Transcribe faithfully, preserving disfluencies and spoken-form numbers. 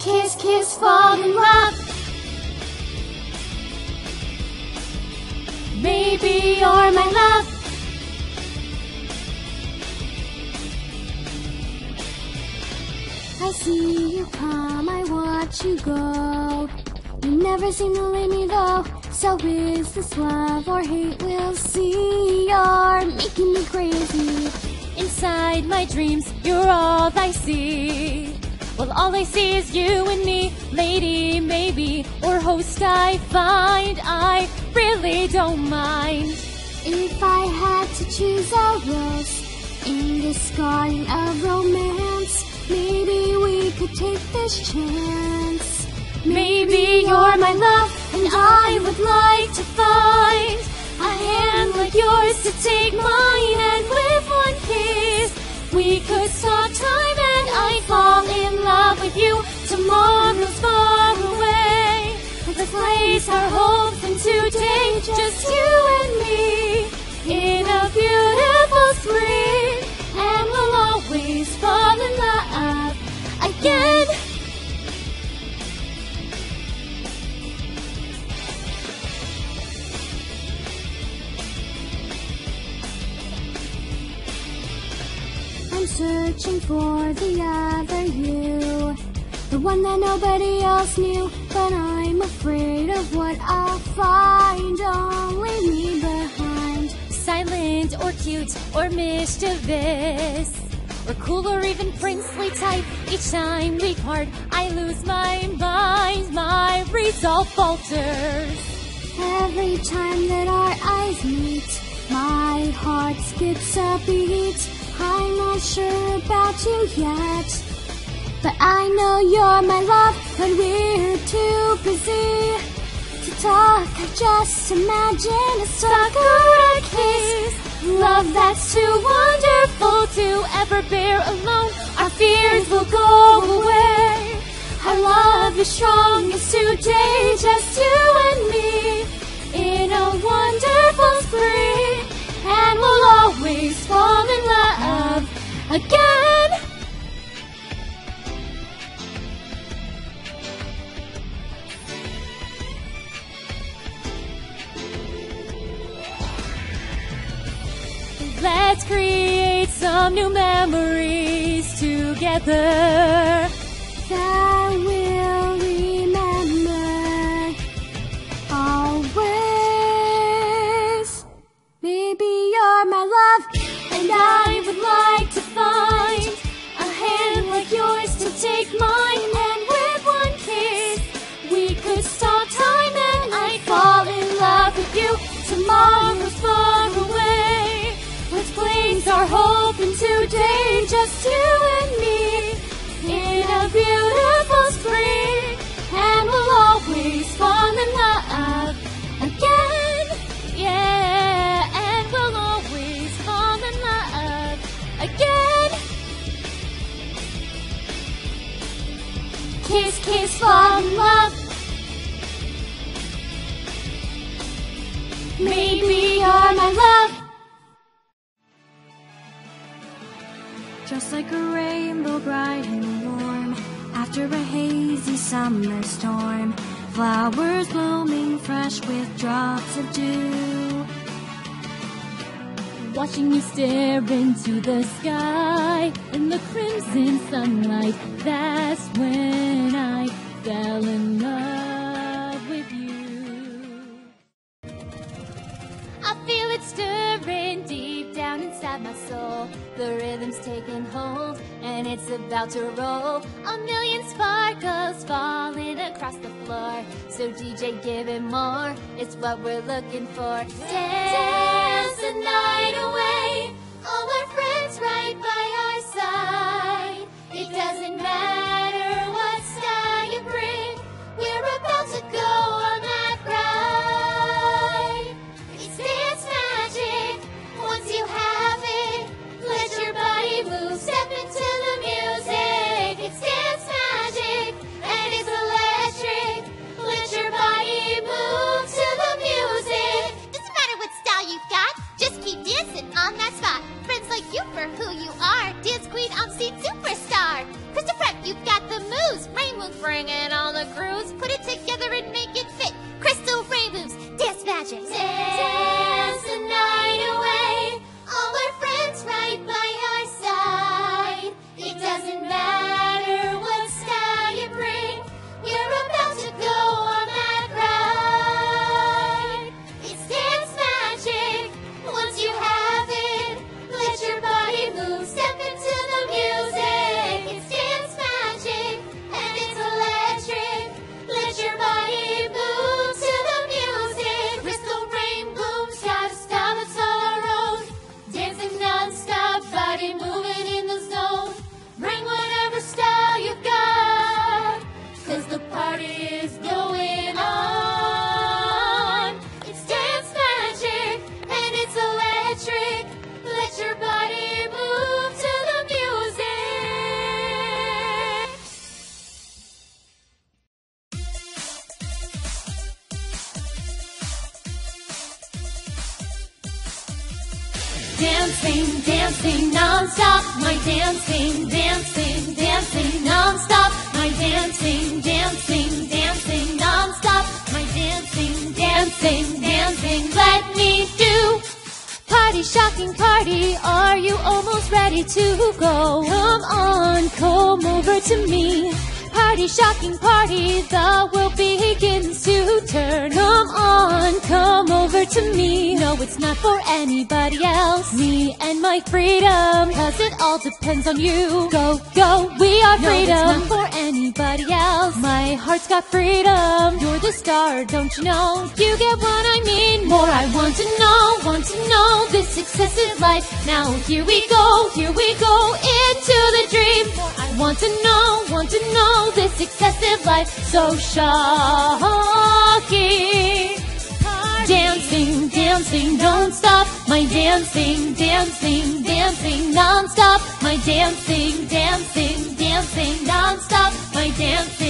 kiss, kiss, fall in love. Maybe you're my love. I see you come, I watch you go. You never seem to leave me though. So is this love or hate? We'll see. You're making me crazy. Inside my dreams, you're all I see. Well, all I see is you and me, lady, maybe, or host I find. I really don't mind. If I had to choose a rose in this garden of romance, maybe we could take this chance. Maybe you're my love, and I would like to find a hand like yours to take mine, and with one kiss we could stop time and I fall in love with you. Tomorrow's far away. Let's place our hopes in today, just you and me, in a beautiful spring, and we'll always fall in love again. I'm searching for the other you, the one that nobody else knew, but I'm afraid of what I'll find. Don't leave me behind. Silent or cute or mischievous, or cool or even princely type. Each time we part, I lose my mind. My resolve falters. Every time that our eyes meet, my heart skips a beat. I'm not sure about you yet, but I know you're my love. When we're too busy to talk, I just imagine a Sakura kiss. Love that's too wonderful to ever bear alone. Our fears will go away. Our love is strongest today, just you and me, in a wonderful spring, and we'll always fall in love again. Let's create some new memories together that we'll remember always. Baby, you're my love, and I would like to find a hand like yours to take mine, and with one kiss we could stop time and I'd fall in love with you. Tomorrow's far away. Let's place our hope in today, just you and me, in a beautiful spring, and we'll always fall in love again. Yeah, and we'll always fall in love again. Kiss, kiss, fall in love. Maybe you're my love. Just like a rainbow bright and warm after a hazy summer storm, flowers blooming fresh with drops of dew. Watching you stare into the sky in the crimson sunlight, that's when I fell in love with you. I feel it stirring deep down inside my soul. The rhythm's taking hold and it's about to roll. A million sparkles falling across the floor. So D J, give it more, it's what we're looking for. Dance the night away, all our friends right by our side. It doesn't matter what style you bring, we're about to go on that ride. It's dance magic, once you have it, let your body move, step into the music. It's dance magic, and it's electric, let your body move to the music. Doesn't matter what style you've got, just keep dancing on that spot. Friends like you for who you are, dance queen on scene superstar. Krista Pratt, moves, bring in all the grooves, put it together and make it fit. Crystal Rainbows, dance magic. Dance the night away, all our friends right by our side. It doesn't matter what style you bring, you're about to go on that ride. It's dance magic, once you have it, let your body move, step into the music. It's dance magic, and it's electric, let your body move to the music. Crystal rain blooms, got a style that's all our own, dancing non-stop, body moving in the zone. Bring whatever style you've got, 'cause the party is going on. It's dance magic, and it's electric, let your body move to the music. Dancing, dancing non-stop, my dancing, dancing, dancing non-stop, my dancing, dancing, dancing non-stop, my dancing, dancing, dancing, let me do. Party, shocking party, are you almost ready to go? Come on, come over to me. Party, shocking party, the world begins to turn. Come on, come over to me. No, it's not for anybody else. Me and my freedom, 'cause it all depends on you. Go, go, we are freedom. No, it's not for anybody else. My heart's got freedom. You're the star, don't you know? You get what I mean. More I want to know, want to know this excessive life. Now here we go, here we go into the dream. More I want to know, want to know this excessive life, so shocking. Dancing, dancing, don't stop. My dancing, dancing, dancing non-stop. My dancing, dancing, dancing non-stop. My dancing.